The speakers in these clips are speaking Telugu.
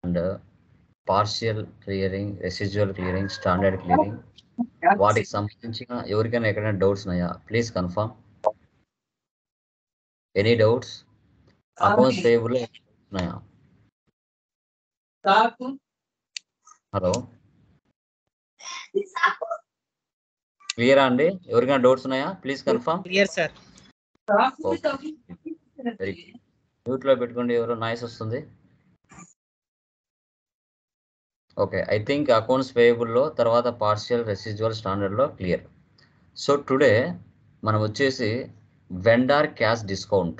And partial clearing, residual clearing, standard clearing, వాటికి సంబంధించిన ఎవరికైనా ఎక్కడైనా డౌట్స్ ఉన్నాయా? Please confirm. Any doubts? Accounts payable ఉన్నాయా? హలో, క్లియరా అండి? ఎవరికైనా డౌట్స్ ఉన్నాయా? Please confirm. Clear sir. Very mute లో పెట్టుకోండి, ఎవరో నాయిస్ వస్తుంది. ఓకే, ఐ థింక్ అకౌంట్స్ పేయబుల్లో తర్వాత పార్షియల్, రెసిడ్యువల్, స్టాండర్డ్లో క్లియర్. సో టుడే మనం వచ్చేసి వెండార్ క్యాష్ డిస్కౌంట్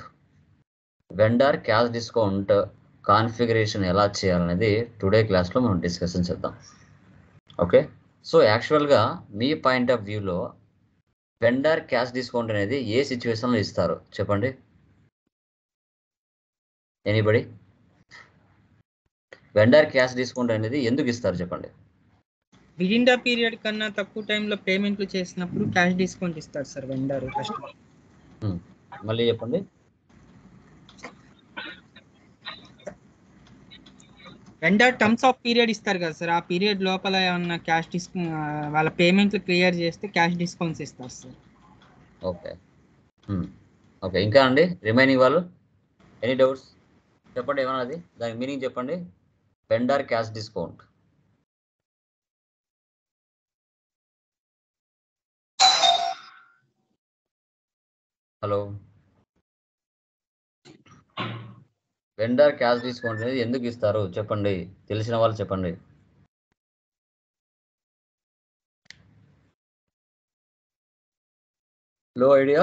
కాన్ఫిగరేషన్ ఎలా చేయాలనేది టుడే క్లాస్లో మనం డిస్కషన్ చేద్దాం. ఓకే, సో యాక్చువల్గా మీ పాయింట్ ఆఫ్ వ్యూలో వెండార్ క్యాష్ డిస్కౌంట్ అనేది ఏ సిచ్యువేషన్లో ఇస్తారు చెప్పండి? ఎనీబడి? వెండార్ క్యాష్ డిస్కౌంట్ అనేది ఎందుకు ఇస్తారు చెప్పండి? విదిన్ ద పీరియడ్ కన్నా తక్కువ టైంలో పేమెంట్లు చేసినప్పుడు క్యాష్ డిస్కౌంట్ ఇస్తారు సార్ వెండర్ కస్టమర్. మళ్ళీ చెప్పండి. వెండర్ టర్మ్స్ ఆఫ్ పీరియడ్ ఇస్తారు కదా సార్, ఆ పీరియడ్ లోపల ఏమన్నా క్యాష్ డిస్కౌంట్ వాళ్ళ పేమెంట్లు క్లియర్ చేస్తే క్యాష్ డిస్కౌంట్స్ ఇస్తారు సార్. ఓకే ఓకే, ఇంకా అండి రిమైనింగ్ వాళ్ళు ఎనీ డౌట్స్ చెప్పండి, ఏమన్నా అది దానికి మీనింగ్ చెప్పండి. Vendor cash discount. Hello, vendor cash discount అనేది ఎందుకు ఇస్తారు చెప్పండి, తెలిసిన వాళ్ళు చెప్పండి. లో ఐడియా?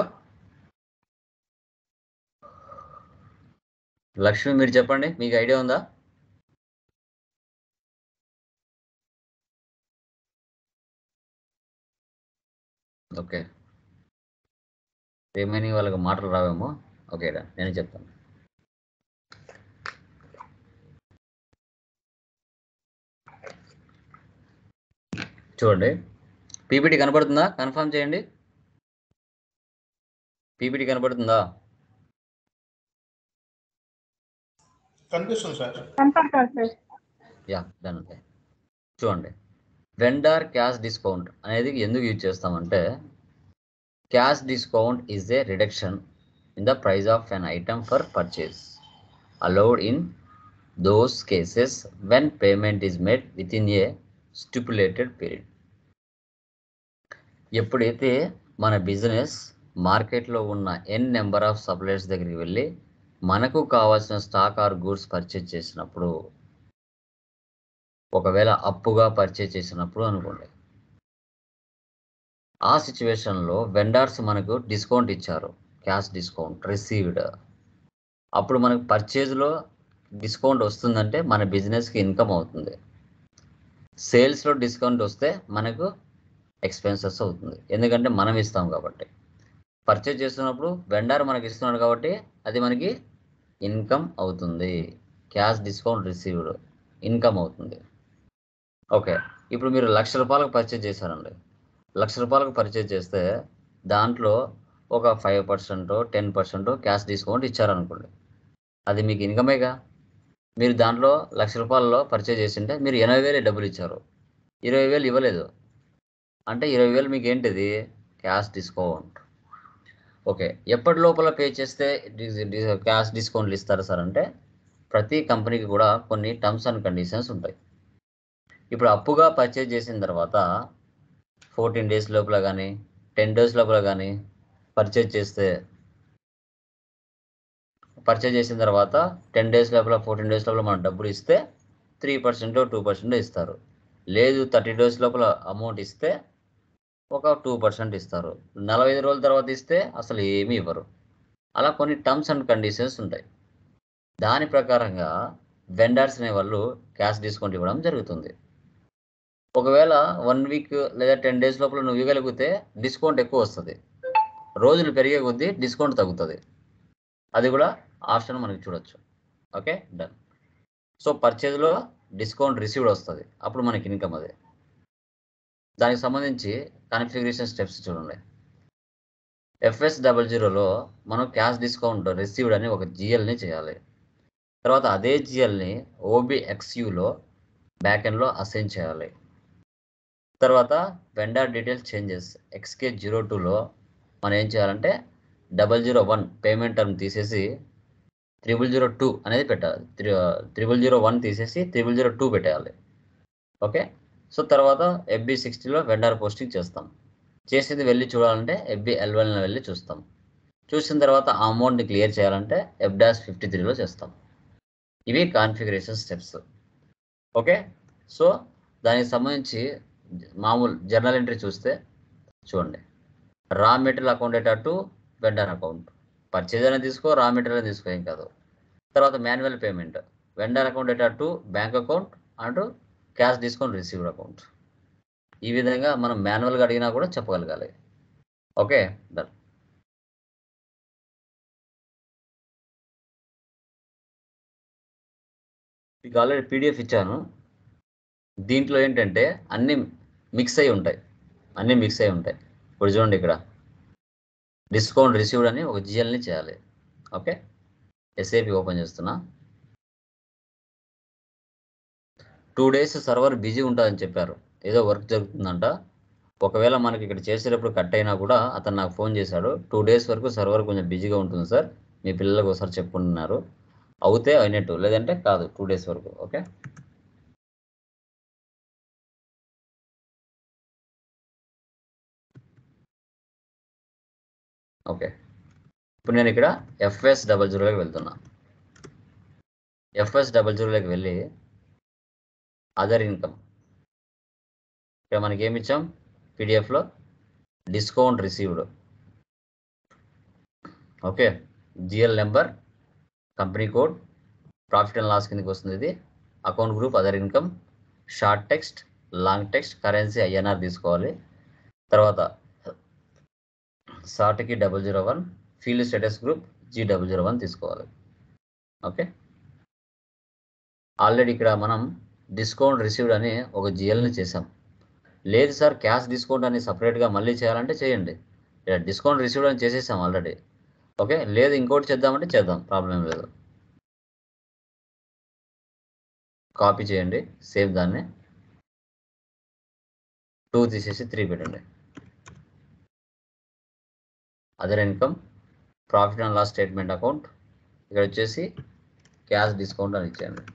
లక్ష్మి మీరు చెప్పండి, మీకు ఐడియా ఉందా? ఓకే, రిమైనింగ్ వాళ్ళకి మాటలు రావేమో. ఓకే, నేను చెప్తాను. చూడండి, పీపీటీ కనబడుతుందా? కన్ఫర్మ్ చేయండి. పీపీటీ కనబడుతుందా? కనిపిస్తుంది సార్. Yeah, done. అంటే చూడండి, వెండార్ క్యాష్ డిస్కౌంట్ అనేది ఎందుకు యూజ్ చేస్తామంటే, cash discount is a reduction in the price of an item for purchase allowed in those cases when payment is made within a stipulated period. ఎప్పుడైతే మన బిజినెస్ మార్కెట్లో ఉన్న n నెంబర్ ఆఫ్ సప్లయర్స్ దగ్గరికి వెళ్ళి మనకు కావాల్సిన స్టాక్ ఆర్ గూడ్స్ పర్చేజ్ చేసినప్పుడు, ఒకవేళ అప్పుగా పర్చేజ్ చేసినప్పుడు అనుకోండి, ఆ సిచ్యువేషన్లో వెండర్స్ మనకు డిస్కౌంట్ ఇచ్చారు, క్యాష్ డిస్కౌంట్ రిసీవ్డ్. అప్పుడు మనకు పర్చేజ్లో డిస్కౌంట్ వస్తుందంటే మన బిజినెస్కి ఇన్కమ్ అవుతుంది. సేల్స్లో డిస్కౌంట్ వస్తే మనకు ఎక్స్పెన్సెస్ అవుతుంది, ఎందుకంటే మనం ఇస్తాం కాబట్టి. పర్చేజ్ చేస్తున్నప్పుడు వెండర్ మనకి ఇస్తున్నాడు కాబట్టి అది మనకి ఇన్కమ్ అవుతుంది. క్యాష్ డిస్కౌంట్ రిసీవ్డ్ ఇన్కమ్ అవుతుంది. ఓకే, ఇప్పుడు మీరు 1,00,000 రూపాయలకు పర్చేజ్ చేశారండి. 1,00,000 రూపాయలకు పర్చేజ్ చేస్తే దాంట్లో ఒక 5% 10% క్యాష్ డిస్కౌంట్ ఇచ్చారనుకోండి, అది మీకు ఇన్కమేగా. మీరు దాంట్లో 1,00,000 రూపాయలలో పర్చేజ్ చేసింటే మీరు 80,000 డబ్బులు ఇచ్చారు, 20,000 ఇవ్వలేదు అంటే 20,000 మీకు ఏంటిది? Cash discount. ఓకే, ఎప్పటి లోపల పే చేస్తే క్యాష్ డిస్కౌంట్లు ఇస్తారు సార్ అంటే, ప్రతి కంపెనీకి కూడా కొన్ని టర్మ్స్ అండ్ కండిషన్స్ ఉంటాయి. ఇప్పుడు అప్పుగా పర్చేజ్ చేసిన తర్వాత 14 days లోపల కానీ 10 days లోపల కానీ పర్చేజ్ చేసిన తర్వాత 10 days లోపల 14 days లోపల మనం డబ్బులు ఇస్తే 3% 2% ఇస్తారు. లేదు 30 days లోపల అమౌంట్ ఇస్తే ఒక 2% ఇస్తారు. 45 రోజుల తర్వాత ఇస్తే అసలు ఏమీ ఇవ్వరు. అలా కొన్ని టర్మ్స్ అండ్ కండిషన్స్ ఉంటాయి. దాని ప్రకారంగా వెండర్స్ అనే వాళ్ళు క్యాష్ డిస్కౌంట్ ఇవ్వడం జరుగుతుంది. ఒకవేళ 1 week లేదా 10 days లోపల నువ్వు ఇవ్వగలిగితే డిస్కౌంట్ ఎక్కువ వస్తుంది, రోజులు పెరిగే కొద్దీ డిస్కౌంట్ తగ్గుతుంది. అది కూడా ఆప్షన్ మనకి చూడొచ్చు. Okay, done. సో పర్చేజ్లో డిస్కౌంట్ రిసీవ్డ్ వస్తుంది, అప్పుడు మనకి ఇన్కమ్. అదే దానికి సంబంధించి కాన్ఫిగరేషన్ స్టెప్స్ చూడండి. FS00లో మనం క్యాష్ డిస్కౌంట్ రిసీవ్డ్ అని ఒక GLని చేయాలి. తర్వాత అదే జిఎల్ని ఓబిఎక్స్యూలో బ్యాక్ ఎండ్లో అసైన్ చేయాలి. తర్వాత వెండర్ డీటెయిల్స్ చేంజెస్ XK02లో మనం ఏం చేయాలంటే 001 పేమెంట్ టర్మ్ తీసేసి 0002 అనేది పెట్టాలి. 0001 తీసేసి 0002 పెట్టేయాలి. ఓకే. సో తర్వాత FB60లో వెండర్ పోస్టింగ్ చేస్తాం. చేసేది వెళ్ళి చూడాలంటే FB11లో వెళ్ళి చూస్తాం. చూసిన తర్వాత ఆ అమౌంట్ని క్లియర్ చేయాలంటే F-53లో చేస్తాం. ఇవి కాన్ఫిగరేషన్ స్టెప్స్. ఓకే. సో దానికి సంబంధించి మామూలు జర్నల్ ఎంట్రీ చూస్తే చూడండి, raw material account data to vendor account, purchase అనేది తీసుకో, రా మెటీరియల్ తీసుకో, ఏం కాదు. తర్వాత manual payment, vendor account data to bank account and cash discount received account. ఈ విధంగా మనం మాన్యువల్గా అడిగినా కూడా చెప్పగలగాలి. Okay, done. మీకు ఆల్రెడీ PDF ఇచ్చాను. దీంట్లో ఏంటంటే అన్నీ మిక్స్ అయి ఉంటాయి. ఇప్పుడు చూడండి, ఇక్కడ డిస్కౌంట్ రిసీవ్డ్ అని ఒక జిఎల్ని చేయాలి. ఓకే, SAP ఓపెన్ చేస్తున్నా. 2 days సర్వర్ బిజీ ఉంటుందని చెప్పారు, ఏదో వర్క్ జరుగుతుందంట. ఒకవేళ మనకి ఇక్కడ చేసేటప్పుడు కట్ అయినా కూడా అతను నాకు ఫోన్ చేశాడు, 2 days వరకు సర్వర్ కొంచెం బిజీగా ఉంటుంది సార్, మీ పిల్లలకు ఒకసారి చెప్పుకుంటున్నారు, అవుతే అయినట్టు, లేదంటే కాదు 2 days వరకు. Okay, okay. ఇప్పుడు నేను ఇక్కడ FS00లోకి వెళ్తున్నా. FS00లోకి వెళ్ళి అదర్ ఇన్కమ్, ఇక్కడ మనకి ఏమి ఇచ్చాం PDFలో, discount received. Okay, GL number, company code, profit and loss కిందకి వస్తుంది. ఇది account group other income, short text, long text, currency INR తీసుకోవాలి. తర్వాత షార్ట్కి 001, ఫీల్డ్ స్టేటస్ గ్రూప్ G001 తీసుకోవాలి. ఓకే, ఆల్రెడీ ఇక్కడ మనం డిస్కౌంట్ రిసీవ్డ్ అని ఒక జిఎల్ని చేసాం. లేదు సార్ క్యాష్ డిస్కౌంట్ అని సపరేట్గా మళ్ళీ చేయాలంటే చేయండి. ఇక్కడ డిస్కౌంట్ రిసీవ్డ్ అని చేసేసాం ఆల్రెడీ. ఓకే, లేదు ఇంకోటి చేద్దామంటే చేద్దాం, ప్రాబ్లం లేదు. కాపీ చేయండి, సేమ్ దాన్ని 2 తీసేసి 3 పెట్టండి. Other income, profit and loss statement account, ఇక్కడ వచ్చేసి క్యాష్ డిస్కౌంట్ అని ఇచ్చేయండి.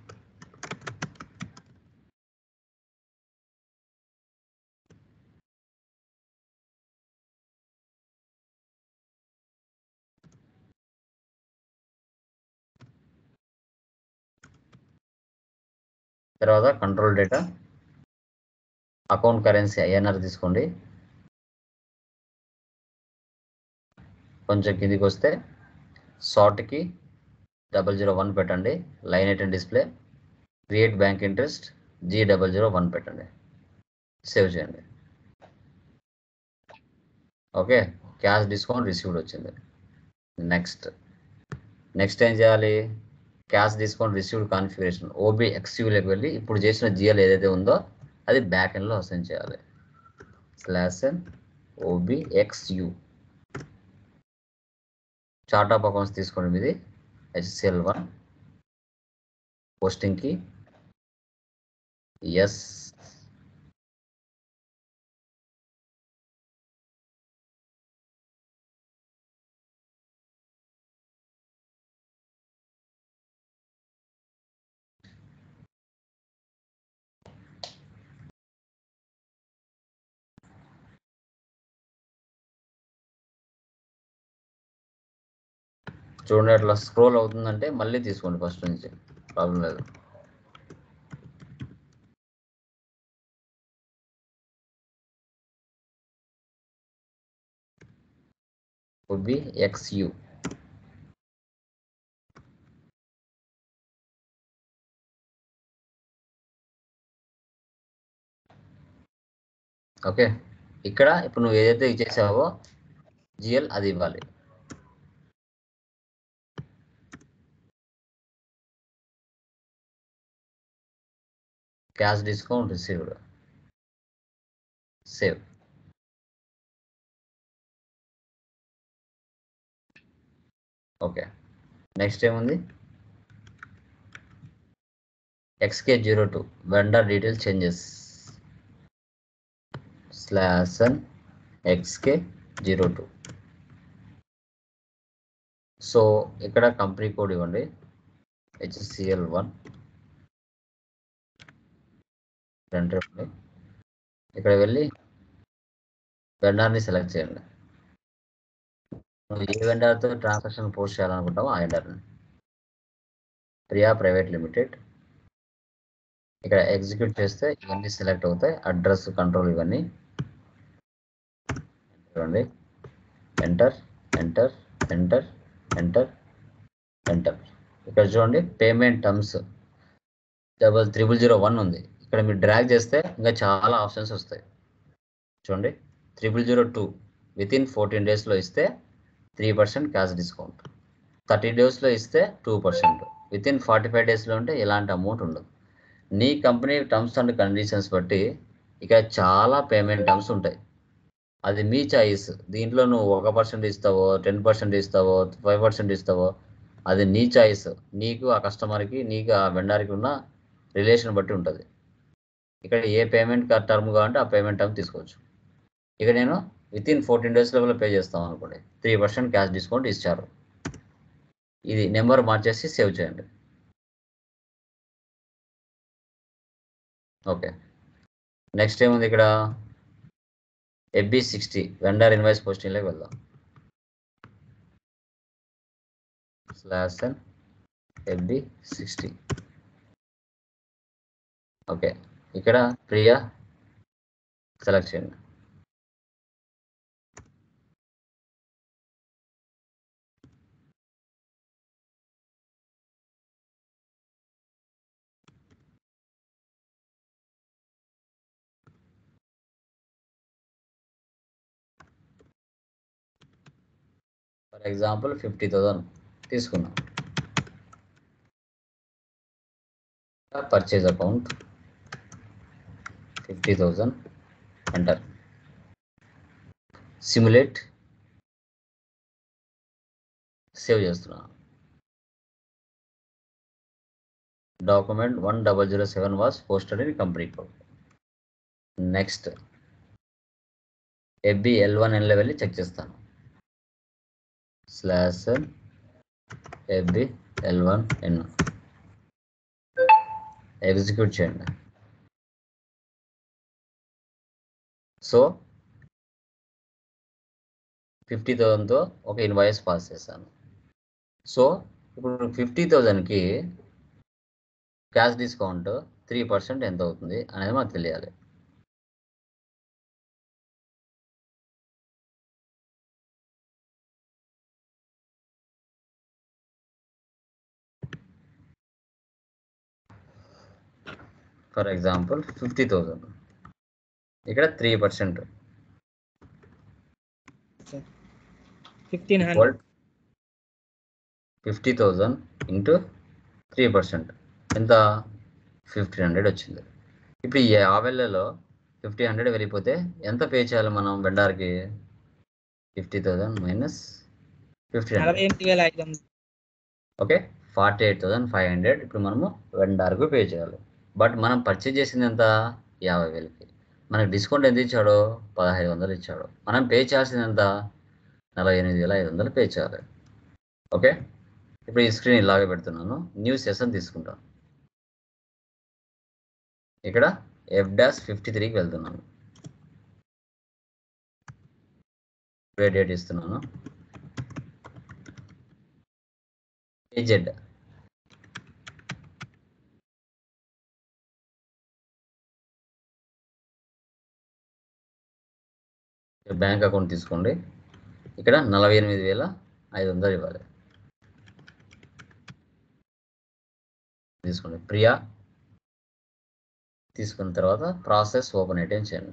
తర్వాత control data, account currency INR తీసుకోండి. కొంచెం కిందికి వస్తే షార్ట్కి 001 పెట్టండి. Line item display, create bank interest G001 పెట్టండి. సేవ్ చేయండి. ఓకే, క్యాష్ డిస్కౌంట్ రిసీవ్డ్ వచ్చింది. నెక్స్ట్ ఏం చేయాలి, క్యాష్ డిస్కౌంట్ రిసీవ్డ్ కాన్ఫిగరేషన్ OBXUలోకి వెళ్ళి ఇప్పుడు చేసిన GL ఏదైతే ఉందో అది బ్యాక్ ఎండ్లో అసైన్ చేయాలి. /OBXU, చార్ట్ ఆఫ్ అకౌంట్స్ తీసుకోండి మీది, HCL1, పోస్టింగ్కి ఎస్, చూడండి అట్లా స్క్రోల్ అవుతుందంటే మళ్ళీ తీసుకోండి ఫస్ట్ నుంచి, ప్రాబ్లం లేదు. OBXU, okay. ఇక్కడ ఇప్పుడు నువ్వు ఏదైతే ఇచ్చేసావో GL అది ఇవ్వాలి. Cash discount received, save. Okay, next ఏముంది, XK02 vendor detail changes /n XK02. So ఇక్కడ కంపెనీ కోడ్ ఇవ్వండి HCL1 ఎంటర్ ఇవ్వండి. ఇక్కడ వెళ్ళి వెండర్ని సెలెక్ట్ చేయండి. నువ్వు ఏ వెండర్తో ట్రాన్సాక్షన్ పోస్ట్ చేయాలనుకుంటావో ఆ వెండర్ని. Priya private limited. ఇక్కడ ఎగ్జిక్యూట్ చేస్తే ఇవన్నీ సెలెక్ట్ అవుతాయి. అడ్రస్ కంట్రోల్ ఇవన్నీ ఇవ్వండి. Enter enter enter enter enter. ఇక్కడ చూడండి పేమెంట్ టర్మ్స్ 3001 ఉంది. ఇక్కడ మీరు డ్రాగ్ చేస్తే ఇంకా చాలా ఆప్షన్స్ వస్తాయి. చూడండి 3002 వితిన్ 14 డేస్లో ఇస్తే 3% క్యాష్ డిస్కౌంట్, 30 డేస్లో ఇస్తే 2%, వితిన్ 45 డేస్లో ఉంటే ఎలాంటి అమౌంట్ ఉండదు. నీ కంపెనీ టర్మ్స్ అండ్ కండిషన్స్ బట్టి ఇక్కడ చాలా పేమెంట్ టర్మ్స్ ఉంటాయి. అది మీ చాయిస్. దీంట్లో నువ్వు 1% ఇస్తావో 10% ఇస్తావో 5% ఇస్తావో అది నీ చాయిస్. నీకు ఆ కస్టమర్కి నీకు ఆ వెండర్కి ఉన్న రిలేషన్ బట్టి ఉంటుంది. ఇక్కడ ఏ పేమెంట్ టర్మ్ కావాలంటే ఆ పేమెంట్ టర్మ్ తీసుకోవచ్చు. ఇక నేను వితిన్ 14 డేస్ లోపల పే చేస్తాం అనుకోండి 3% క్యాష్ డిస్కౌంట్ ఇచ్చారు. ఇది నెంబర్ మార్చేసి సేవ్ చేయండి. ఓకే, నెక్స్ట్ ఏముంది ఇక్కడ FB60 వెండర్ ఇన్వాయిస్ పోస్టింగ్లోకి వెళ్దాం. /n FB60. ఓకే, ఇక్కడ ప్రియా సెలెక్ట్ చేయండి. ఫర్ ఎగ్జాంపుల్ 50,000 తీసుకున్నాం. Purchase account 50,000 enter. Simulate save చేస్తున్నాను. Document 1007 was posted in company code. Next FBL1Nలో వెళ్ళి చెక్ చేస్తాను. /n FBL1N ఎగ్జిక్యూట్ చేయండి. సో 50,000తో ఒక ఇన్వాయిస్ పాస్ చేశాను. సో ఇప్పుడు 50,000కి క్యాష్ డిస్కౌంట్ 3% ఎంత అవుతుంది అనేది మాకు తెలియాలి. ఫర్ ఎగ్జాంపుల్ 50,000 ఇక్కడ 3% 50,000 ఇంటూ 3% ఎంత 1,500 వచ్చింది. ఇప్పుడు ఈ 50,000లో 1,500 వెళ్ళిపోతే ఎంత పే చేయాలి మనం వెండర్కి? 50,000 మైనస్ 1,500. ఓకే, 48,500 ఇప్పుడు మనము వెండర్కు పే చేయాలి. బట్ మనం పర్చేజ్ చేసింది ఎంత? 50,000కి. మనకు డిస్కౌంట్ ఎంత ఇచ్చాడో 1,500 ఇచ్చాడు. మనం పే చేయాల్సింది ఎంత? 48,500 పే చేయాలి. ఓకే, ఇప్పుడు ఈ స్క్రీన్ ఇలాగే పెడుతున్నాను. న్యూ సెషన్ తీసుకుంటాను. ఇక్కడ F-53కి వెళ్తున్నాను. డేట్ ఇస్తున్నాను. AZ బ్యాంక్ అకౌంట్ తీసుకోండి. ఇక్కడ 48,500 ఇవ్వాలి. తీసుకోండి. ప్రియా తీసుకున్న తర్వాత ప్రాసెస్ ఓపెన్ ఐటెం చేయండి.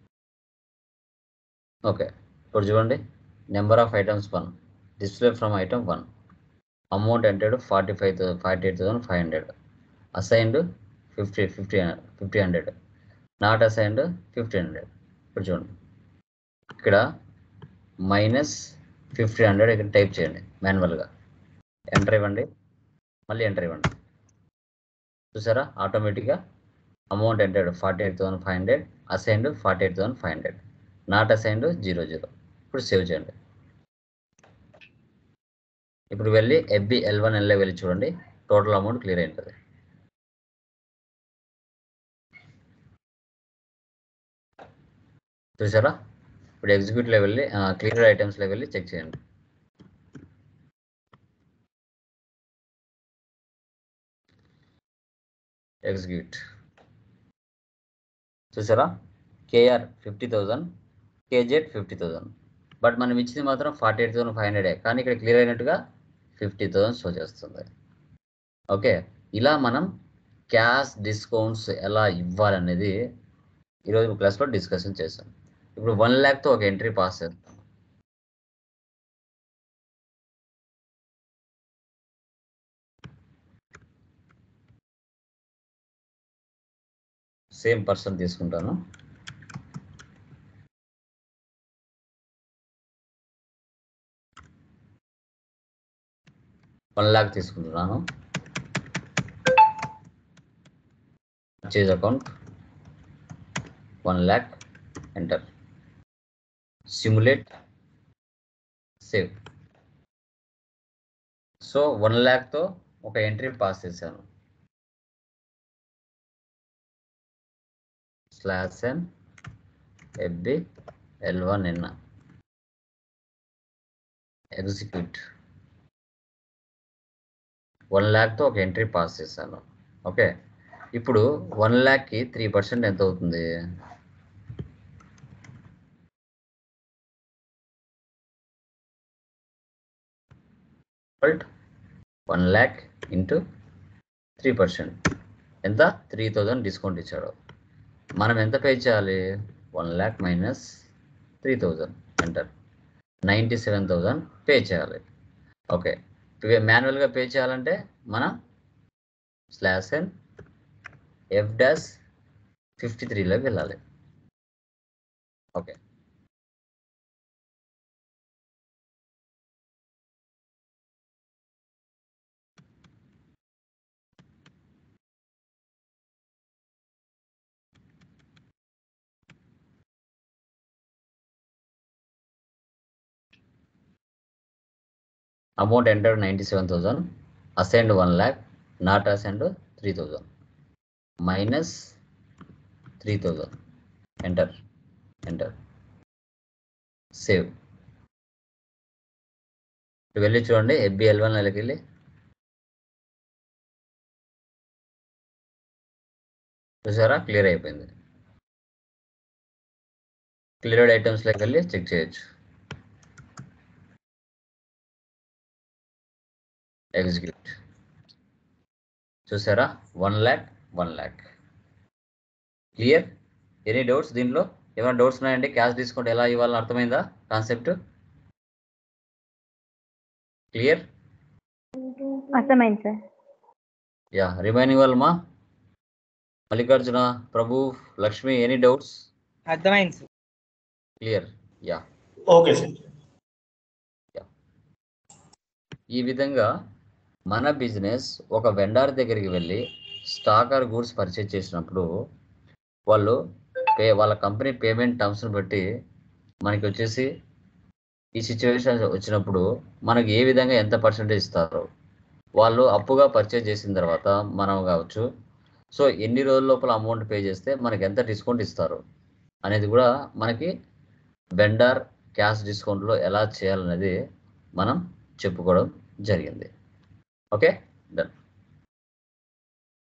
ఓకే, ఇప్పుడు చూడండి number of items 1, display from item 1, amount entered 48,500, assigned 1,500, not assigned 1,500. ఇప్పుడు చూడండి ఇక్కడ -1,500 ఇక్కడ టైప్ చేయండి మాన్యువల్గా. ఎంటర్ ఇవ్వండి, మళ్ళీ ఎంటర్ ఇవ్వండి. చూసారా ఆటోమేటిక్గా amount entered 48,500, assigned 48,500, not assigned 00. ఇప్పుడు సేవ్ చేయండి. ఇప్పుడు వెళ్ళి FBL1L వెళ్ళి చూడండి, టోటల్ అమౌంట్ క్లియర్ అవుతుంది. చూసారా ఇప్పుడు ఎగ్జిక్యూట్లో వెళ్ళి క్లియర్ ఐటమ్స్లో వెళ్ళి చెక్ చేయండి. ఎగ్జిక్యూట్. చూసారా KR 50,000, KZ 50,000, బట్ మనం ఇచ్చింది మాత్రం 48,500, కానీ ఇక్కడ క్లియర్ అయినట్టుగా 50,000 షో చేస్తుంది. ఓకే, ఇలా మనం క్యాష్ డిస్కౌంట్స్ ఎలా ఇవ్వాలనేది ఈరోజు క్లాస్లో డిస్కషన్ చేసాం. ఇప్పుడు 1 lakh ఒక ఎంట్రీ పాస్ చేస్తాం. సేమ్ పర్సన్ తీసుకుంటాను. $1 lakh తీసుకుంటున్నాను. Purchase account 1 lakh, enter, simulate, save. So 1 lakh ఒక ఎంట్రీ పాస్ చేశాను. /n FBL1N, execute. 1 lakh ఒక ఎంట్రీ పాస్ చేశాను. ఓకే, ఇప్పుడు 1 lakh 3% ఎంత అవుతుంది? బట్ 1 lakh ఇంటూ 3% ఎంత? 3,000 డిస్కౌంట్ ఇచ్చాడు. మనం ఎంత పే చేయాలి? 1 lakh మైనస్ 3,000, ఎంటర్, 97,000 పే చేయాలి. ఓకే, మాన్యువల్గా పే చేయాలంటే మనం /n F-53లోకి వెళ్ళాలి. Okay, amount enter 97,000, assigned 1 lakh, not assigned 3,000, minus 3,000, enter, enter, save. వెళ్ళి చూడండి FBL1Lకి వెళ్ళి. చూసారా క్లియర్ అయిపోయింది. క్లియర్డ్ ఐటమ్స్లోకి వెళ్ళి చెక్ చేయొచ్చు. ఎగ్జిక్యూట్. చూసారా 1 lakh. క్లియర్? ఎనీ డౌట్స్ దీంట్లో? ఏమైనా డౌట్స్ ఉన్నాయండి? క్యాష్ డిస్కౌంట్ ఎలా ఇవ్వాలని అర్థమైందా కాన్సెప్ట్? క్లియర్? అర్థమైంది సార్. యా, రిమైనింగ్ వాళ్ళమా? Mallikarjuna, Prabhu, Lakshmi, any doubts? అర్థమైంది sir. Clear? Yeah, okay sir. ఈ విధంగా మన బిజినెస్ ఒక వెండర్ దగ్గరికి వెళ్ళి స్టాక్ గూడ్స్ పర్చేజ్ చేసినప్పుడు వాళ్ళ కంపెనీ పేమెంట్ టర్మ్స్ని బట్టి మనకి వచ్చేసి ఈ సిచ్యువేషన్ వచ్చినప్పుడు మనకి ఏ విధంగా ఎంత పర్సెంటేజ్ ఇస్తారో, వాళ్ళు అప్పుగా పర్చేజ్ చేసిన తర్వాత మనం కావచ్చు, సో ఎన్ని రోజుల లోపల అమౌంట్ పే చేస్తే మనకి ఎంత డిస్కౌంట్ ఇస్తారు అనేది కూడా మనకి వెండర్ క్యాష్ డిస్కౌంట్లో ఎలా చేయాలనేది మనం చెప్పుకోవడం జరిగింది. Okay, done.